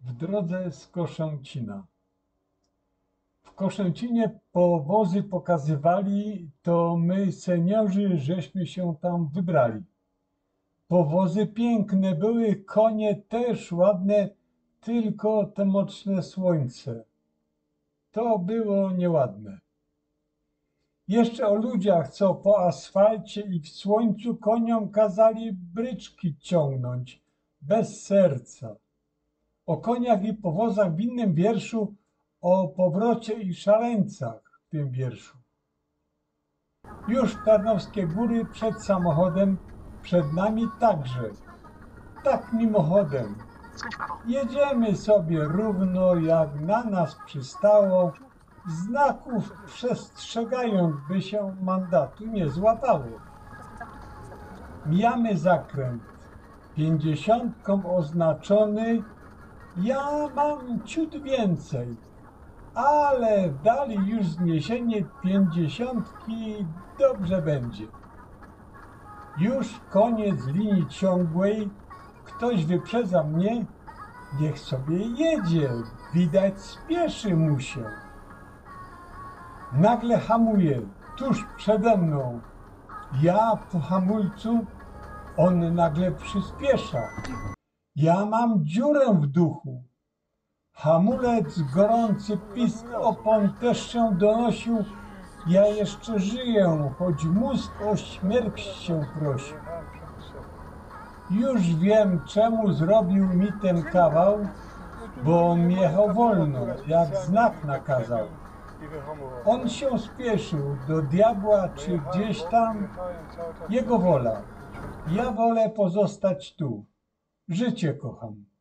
w drodze z Koszęcina. W Koszęcinie powozy pokazywali, to my seniorzy żeśmy się tam wybrali. Powozy piękne były, konie też ładne, tylko to mocne słońce. To było nieładne. Jeszcze o ludziach, co po asfalcie i w słońcu koniom kazali bryczki ciągnąć, bez serca. O koniach i powozach w innym wierszu, o powrocie i szaleńcach w tym wierszu. Już Tarnowskie Góry przed samochodem, przed nami także. Tak mimochodem. Jedziemy sobie równo, jak na nas przystało, znaków przestrzegając, by się mandatu nie złapało. Mijamy zakręt, 50 oznaczony, ja mam ciut więcej, ale w dali już zniesienie 50 dobrze będzie. Już koniec linii ciągłej, ktoś wyprzedza mnie, niech sobie jedzie, widać spieszy mu się. Nagle hamuje, tuż przede mną, ja po hamulcu, on nagle przyspiesza. Ja mam dziurę w duchu. Hamulec, gorący pisk opon też się donosił. Ja jeszcze żyję, choć mózg o śmierć się prosi. Już wiem, czemu zrobił mi ten kawał, bo on jechał wolno, jak znak nakazał. On się spieszył do diabła czy gdzieś tam, jego wola. Ja wolę pozostać tu. Życie kocham.